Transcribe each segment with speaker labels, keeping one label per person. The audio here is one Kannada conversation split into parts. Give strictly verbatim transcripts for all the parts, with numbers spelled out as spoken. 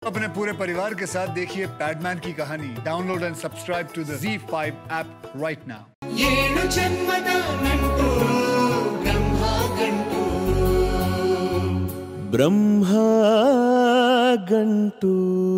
Speaker 1: अपने पूरे परिवार के साथ देखिए पैडमैन की कहानी। Download and subscribe to the Zee five app right now.
Speaker 2: ಏಳು ಜನ್ಮದ ನಂಟು ಬ್ರಹ್ಮ ಗಂಟು
Speaker 3: ಬ್ರಹ್ಮ ಗಂಟು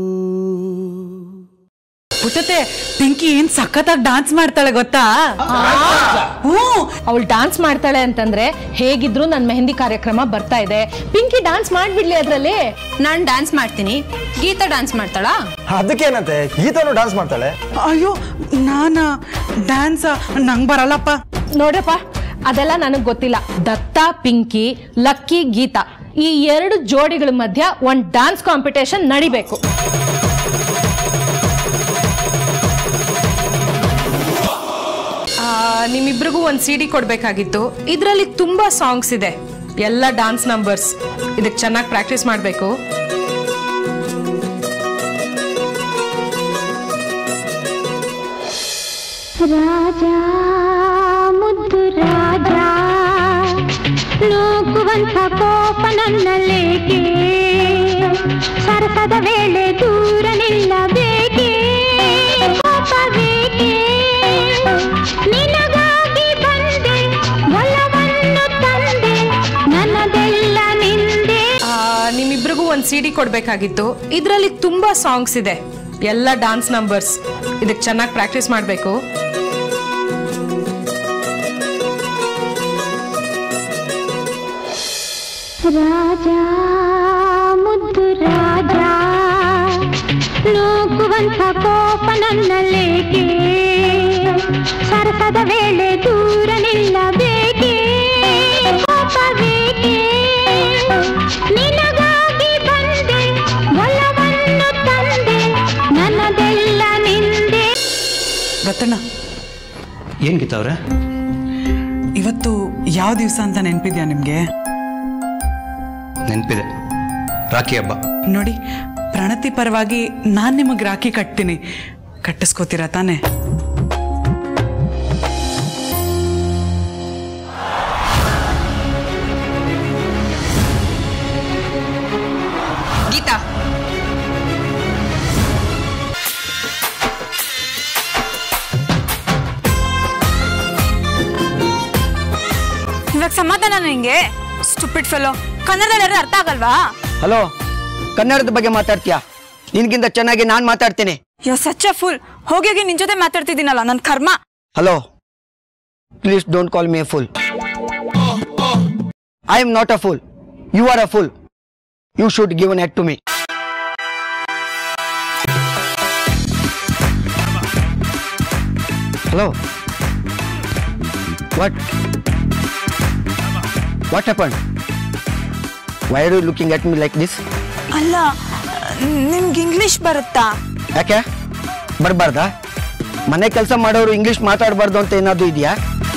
Speaker 4: ಪುಟ್ಟತೆ ಪಿಂಕಿ ಏನ್ ಸಖತ್ತಾಗಿ ಡಾನ್ಸ್ ಮಾಡ್ತಾಳೆ ಗೊತ್ತಾ?
Speaker 5: ಹ್ಞೂ ಅವಳು ಡಾನ್ಸ್ ಮಾಡ್ತಾಳೆ ಅಂತಂದ್ರೆ ಹೇಗಿದ್ರು ನನ್ನ ಮೆಹಂದಿ ಕಾರ್ಯಕ್ರಮ ಬರ್ತಾ ಇದೆ, ಪಿಂಕಿ ಡಾನ್ಸ್ ಮಾಡ್ಬಿಡ್ಲಿ ಅದ್ರಲ್ಲಿ.
Speaker 6: ನಾನ್ ಡಾನ್ಸ್ ಮಾಡ್ತೀನಿ, ಗೀತಾ ಡಾನ್ಸ್ ಮಾಡ್ತಾಳಾ?
Speaker 7: ಅದಕ್ಕೇನಂತೆ, ಗೀತಾನು ಡಾನ್ಸ್ ಮಾಡ್ತಾಳೆ.
Speaker 4: ಅಯ್ಯೋ ನಾನ ಡ್ಯಾನ್ಸ್ ನಂಗ್ ಬರಲ್ಲಪ್ಪ.
Speaker 5: ನೋಡ್ರಪ್ಪ ಅದೆಲ್ಲ ನನಗ್ ಗೊತ್ತಿಲ್ಲ. ದತ್ತ ಪಿಂಕಿ, ಲಕ್ಕಿ ಗೀತಾ ಈ ಎರಡು ಜೋಡಿಗಳ ಮಧ್ಯ ಒಂದ್ ಡಾನ್ಸ್ ಕಾಂಪಿಟೇಷನ್ ನಡಿಬೇಕು.
Speaker 6: ನಿಮ್ಮಿಬ್ರಿಗೂ ಒಂದು ಸಿ ಡಿ ಕೊಡ್ಬೇಕಾಗಿತ್ತು. ಇದರಲ್ಲಿ ತುಂಬಾ ಸಾಂಗ್ಸ್ ಇದೆ, ಎಲ್ಲ ಡಾನ್ಸ್ ನಂಬರ್ಸ್. ಇದಕ್ಕೆ ಚೆನ್ನಾಗಿ ಪ್ರಾಕ್ಟೀಸ್ ಮಾಡಬೇಕು.
Speaker 8: ರಾಜ ಮುದ್ದು ರಾಜ ನೂಕುವಂಥ ಕೋಪ ನನ್ನಲ್ಲೇಕೆ, ಸರಸದ ವೇಳೆ ದೂರ ನಿಲ್ಲಬೇಕೆ, ಕೋಪವೇಕೆ ನಿನಗಾಗಿ ಬಂದೆ, ಒಲವನ್ನು ತಂದೆ, ನನ್ನದೆಲ್ಲ ನಿಂದೆ.
Speaker 6: ನಿಮ್ಮಿಬ್ರಿಗೂ ಒಂದು ಸಿ ಡಿ ಕೊಡ್ಬೇಕಾಗಿತ್ತು. ಇದರಲ್ಲಿ ತುಂಬಾ ಸಾಂಗ್ಸ್ ಇದೆ, ಎಲ್ಲ ಡಾನ್ಸ್ ನಂಬರ್ಸ್. ಇದಕ್ಕೆ ಚೆನ್ನಾಗಿ ಪ್ರಾಕ್ಟೀಸ್ ಮಾಡಬೇಕು.
Speaker 8: ರಾಜ ಮುದ್ದು ರಾಜ ನೂಕುವಂಥ ಕೋಪ ನನ್ನಲ್ಲೇಕೆ, ಸರಸದ ವೇಳೆ ದೂರ ನಿಲ್ಲಬೇಕೆ, ಕೋಪವೇಕೆ ನಿನಗಾಗಿ ಬಂದೆ, ಒಲವನ್ನು ತಂದೆ, ನನ್ನದೆಲ್ಲ ನಿಂದೆ.
Speaker 4: ರತಣ್ಣ
Speaker 7: ಏನ್ ಗೀತಾ ಅವ್ರೆ,
Speaker 4: ಇವತ್ತು ಯಾವ ದಿವಸ ಅಂತ ನೆನ್ಪಿದ್ಯಾ ನಿಮ್ಗೆ?
Speaker 7: ನೆನಪಿದೆ, ರಾಖಿ ಹಬ್ಬ.
Speaker 4: ನೋಡಿ ಪ್ರಣತಿ ಪರವಾಗಿ ನಾನ್ ನಿಮಗ್ ರಾಖಿ ಕಟ್ತೀನಿ, ಕಟ್ಟಿಸ್ಕೋತೀರಾ ತಾನೆ?
Speaker 6: ಗೀತಾ
Speaker 9: ಇವಾಗ ಸಮಾಧಾನ ನಿಂಗೆ? ಸ್ಟುಪಿಡ್ ಫೆಲೋ, ಕನ್ನಡದಲ್ಲಿ ಅರ್ಥ ಆಗಲ್ವಾ?
Speaker 10: ಹಲೋ, ಕನ್ನಡದ ಬಗ್ಗೆ ಮಾತಾಡ್ತೀಯಾ? ನಿನ್ಗಿಂತ ಚೆನ್ನಾಗಿ ನಾನ್ ಮಾತಾಡ್ತೀನಿ.
Speaker 9: ಯೋ ಸಚ್ಚ ಫುಲ್, ಹೋಗಿ ಹೋಗಿ ನಿನ್ ಜೊತೆ ಮಾತಾಡ್ತಿದ್ದೀನಲ್ಲ, ನನ್ ಕರ್ಮ.
Speaker 10: Hello, please don't call me a fool. I am not a fool, you are a fool. You should give an act to me. Hello, what what happened? Why are you looking at me like this?
Speaker 9: ಅಲ್ಲ, ನಿಮ್ಗೆ ಇಂಗ್ಲಿಷ್ ಬರುತ್ತಾ?
Speaker 10: ಯಾಕೆ ಬರಬಾರ್ದಾ? ಮನೆ ಕೆಲಸ ಮಾಡೋರು ಇಂಗ್ಲಿಷ್ ಮಾತಾಡಬಾರ್ದು ಅಂತ ಏನಾದ್ರು ಇದೆಯಾ?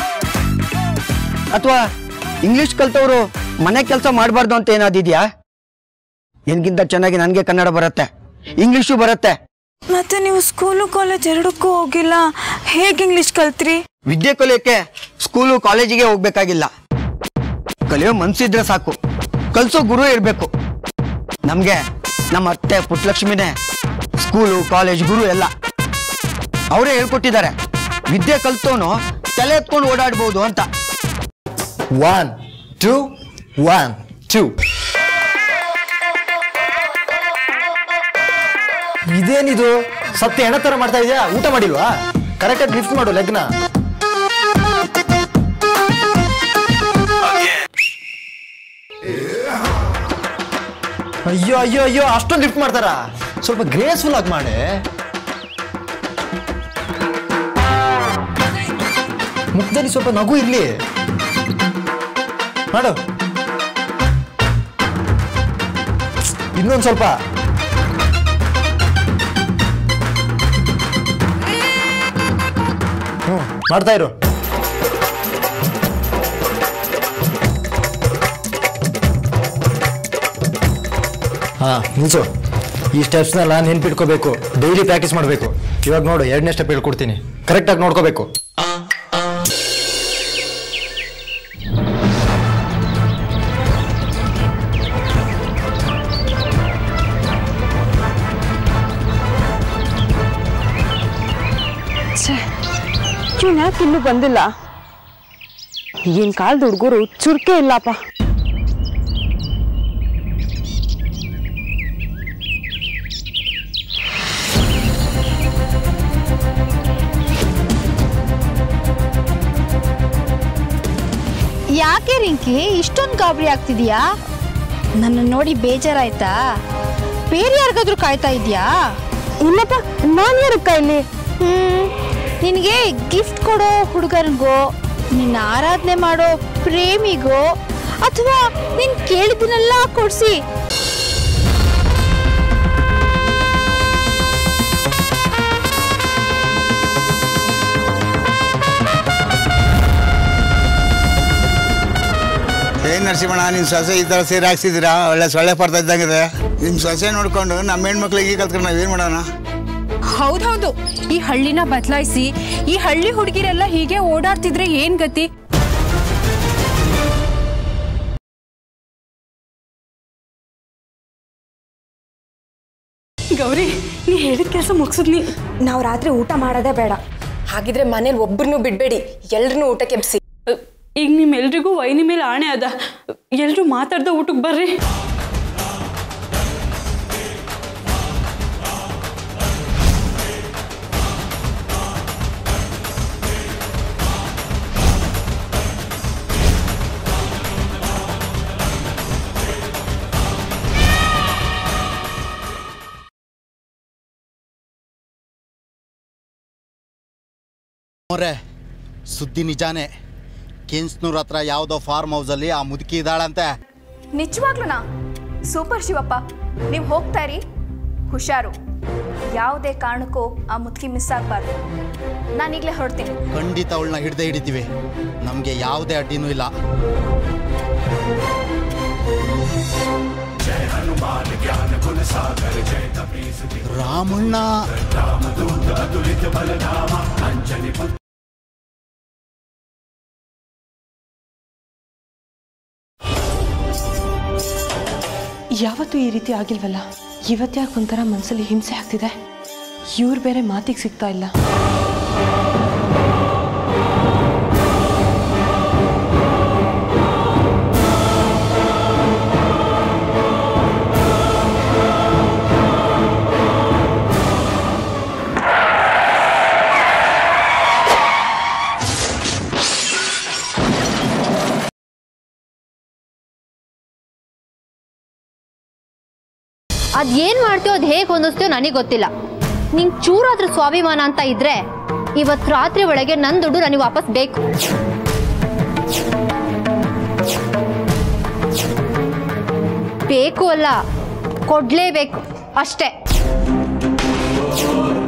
Speaker 10: ಅಥವಾ ಇಂಗ್ಲಿಷ್ ಕಲ್ತವ್ರು ಮನೆ ಕೆಲಸ ಮಾಡಬಾರ್ದು ಅಂತ ಏನಾದ್ರು ಇದೆಯಾ? ನಿನ್ಗಿಂತ ಚೆನ್ನಾಗಿ ನನಗೆ ಕನ್ನಡ ಬರುತ್ತೆ, ಇಂಗ್ಲಿಷು ಬರುತ್ತೆ.
Speaker 9: ಮತ್ತೆ ನೀವು ಸ್ಕೂಲು ಕಾಲೇಜ್ ಎರಡಕ್ಕೂ ಹೋಗಿಲ್ಲ, ಹೇಗೆ ಇಂಗ್ಲಿಷ್ ಕಲ್ತ್ರಿ?
Speaker 10: ವಿದ್ಯೆ ಕಲಿಯೋಕೆ ಸ್ಕೂಲು ಕಾಲೇಜಿಗೆ ಹೋಗ್ಬೇಕಾಗಿಲ್ಲ, ಕಲಿಯೋ ಮನ್ಸಿದ್ರೆ ಸಾಕು. ಕಲ್ಸೋ ಗುರು ಇರಬೇಕು. ನಮ್ಗೆ ನಮ್ಮ ಅತ್ತೆ ಪುಟ್ಟಲಕ್ಷ್ಮಿನೇ ಸ್ಕೂಲು ಕಾಲೇಜ್ ಗುರು ಎಲ್ಲ. ಅವರೇ ಹೇಳ್ಕೊಟ್ಟಿದ್ದಾರೆ, ವಿದ್ಯೆ ಕಲ್ತೋನು ತಲೆ ಎತ್ಕೊಂಡು ಓಡಾಡ್ಬೋದು ಅಂತ.
Speaker 7: One two one two. ಇದೇನಿದು, ಸತ್ಯ ಹೆಣ ತರ ಮಾಡ್ತಾ ಇದೆಯಾ? ಊಟ ಮಾಡಿಲ್ವಾ? ಕರೆಕ್ಟಾಗಿ ಲಿಫ್ಟ್ ಮಾಡು ಲೆಗ್ನ. ಅಯ್ಯೋ ಅಯ್ಯೋ ಅಯ್ಯೋ, ಅಷ್ಟೊಂದು ಲಿಫ್ಟ್ ಮಾಡ್ತಾರ? ಸ್ವಲ್ಪ ಗ್ರೇಸ್ಫುಲ್ ಆಗಿ ಮಾಡಿ. ಮುಖದಲ್ಲಿ ಸ್ವಲ್ಪ ನಗು ಇರ್ಲಿ. ಮಾಡು ಇನ್ನೊಂದು ಸ್ವಲ್ಪ. ಹ್ಮ್ ಮಾಡ್ತಾ ಇರು. ಹಾ ನಿಲ್ಸು. ಈ ಸ್ಟೆಪ್ಸ್ನೆಲ್ಲ ನೆನ್ಪಿಟ್ಕೋಬೇಕು, ಡೈಲಿ ಪ್ರಾಕ್ಟೀಸ್ ಮಾಡಬೇಕು. ಇವಾಗ ನೋಡು, ಎರಡನೇ ಸ್ಟೆಪ್ ಹೇಳ್ಕೊಡ್ತೀನಿ, ಕರೆಕ್ಟಾಗಿ ನೋಡ್ಕೋಬೇಕು.
Speaker 3: ಇವನ್ ಯಾಕೆ ಇನ್ನೂ ಬಂದಿಲ್ಲ? ಈಗಿನ ಕಾಲದ ಹುಡುಗರು ಚುರುಕೆ ಇಲ್ಲಪ್ಪ.
Speaker 11: ಯಾಕೆ ರಿಂಕಿ ಇಷ್ಟೊಂದು ಗಾಬರಿ ಆಗ್ತಿದ್ಯಾ? ನನ್ನ ನೋಡಿ ಬೇಜಾರಾಯ್ತಾ? ಬೇರೆ ಯಾರಿಗಾದ್ರೂ ಕಾಯ್ತಾ ಇದೆಯಾ?
Speaker 3: ಇಲ್ಲಪ್ಪ, ನಾನು ಯಾರು ಕಾಯ್ಲಿ?
Speaker 11: ಹ್ಮ್ ನಿನಗೆ ಗಿಫ್ಟ್ ಕೊಡೋ ಹುಡುಗನಿಗೋ, ನಿನ್ನ ಆರಾಧನೆ ಮಾಡೋ ಪ್ರೇಮಿಗೋ, ಅಥವಾ ನೀನ್ ಕೇಳಿದ್ದನ್ನೆಲ್ಲ ಕೊಡ್ಸಿ
Speaker 12: ಏನ್ ನರಸಿಂಹಣ್ಣ, ನಿಮ್ ಸೊಸೆ ಈ ತರ ಸೀರೆ ಹಾಕ್ಸಿದ್ದೀರಾ? ಒಳ್ಳೆ ಸೊಳ್ಳೆ ಪಡ್ತಾ ಇದ್ದಂಗಿದೆ. ನಿಮ್ ಸೊಸೆ ನೋಡ್ಕೊಂಡು ನಮ್ಮ ಹೆಣ್ಮಕ್ಳಿಗೆ ಕಲ್ತ್ಕೊಂಡು ನಾವೇನ್ ಮಾಡೋಣ?
Speaker 6: ಹೌದೌದು, ಈ ಹಳ್ಳಿನ ಬದಲಾಯಿಸಿ ಈ ಹಳ್ಳಿ ಹುಡುಗಿರೆಲ್ಲ ಹೀಗೆ ಓಡಾಡ್ತಿದ್ರೆ ಏನ್ ಗತಿ?
Speaker 4: ಗೌರಿ, ನೀ ಹೇಳಿದ ಕೆಲಸ ಮುಗಿಸಿದ್ನಿ.
Speaker 9: ನಾವು ರಾತ್ರಿ ಊಟ ಮಾಡೋದೇ ಬೇಡ. ಹಾಗಿದ್ರೆ ಮನೇಲಿ ಒಬ್ಬರನ್ನೂ ಬಿಡಬೇಡಿ, ಎಲ್ರನ್ನೂ ಊಟಕ್ಕೆ ಎಬ್ಸಿ.
Speaker 4: ಈಗ ನಿಮ್ಮೆಲ್ರಿಗೂ ವೈನಿ ಮೇಲೆ ಆಣೆ ಅದ, ಎಲ್ರು ಮಾತಾಡ್ದ ಊಟಕ್ಕೆ ಬರ್ರಿ.
Speaker 13: ಸುದ್ದಿ ನಿಜಾನೇ, ಕೆನ್ಸ್ನೂರ್ ಹತ್ರ ಯಾವುದೋ ಫಾರ್ಮ್ ಹೌಸಲ್ಲಿ ಆ ಮುದುಕಿ ಇದ್ದಾಳಂತೆ.
Speaker 14: ನಿಜವಾಗ್ಲೂನಾ? ಸೂಪರ್ ಶಿವಪ್ಪ, ನೀವು ಹೋಗ್ತಾ ಇರಿ, ಹುಷಾರು. ಯಾವುದೇ ಕಾರಣಕ್ಕೂ ಆ ಮುದುಕಿ ಮಿಸ್ ಆಗಬಾರ್ದು. ನಾನೀಗಲೇ ಹೊರಡ್ತೀನಿ.
Speaker 13: ಖಂಡಿತ ಅವಳನ್ನ ಹಿಡ್ದೇ ಹಿಡಿತೀವಿ, ನಮಗೆ ಯಾವುದೇ ಅಡ್ಡಿನೂ ಇಲ್ಲ. ರಾಮಣ್ಣ
Speaker 3: ಯಾವತ್ತೂ ಈ ರೀತಿ ಆಗಿಲ್ವಲ್ಲ, ಇವತ್ತ್ಯಾಕೆ ಒಂಥರ ಮನಸ್ಸಲ್ಲಿ ಹಿಂಸೆ ಆಗ್ತಿದೆ? ಇವ್ರು ಬೇರೆ ಮಾತಿಗೆ ಸಿಗ್ತಾ ಇಲ್ಲ.
Speaker 11: ಅದೇನ್ ಮಾಡ್ತೀವೋ ಅದು ಹೇಗೆ ಹೊಂದಿಸ್ತೀವೋ ನನಗೆ ಗೊತ್ತಿಲ್ಲ. ನಿಂಗೆ ಚೂರಾದ್ರೂ ಸ್ವಾಭಿಮಾನ ಅಂತ ಇದ್ರೆ ಇವತ್ತು ರಾತ್ರಿ ಒಳಗೆ ನನ್ನ ದುಡ್ಡು ನನಗೆ ವಾಪಸ್ ಬೇಕು. ಬೇಕು ಅಲ್ಲ, ಕೊಡ್ಲೇಬೇಕು ಅಷ್ಟೇ.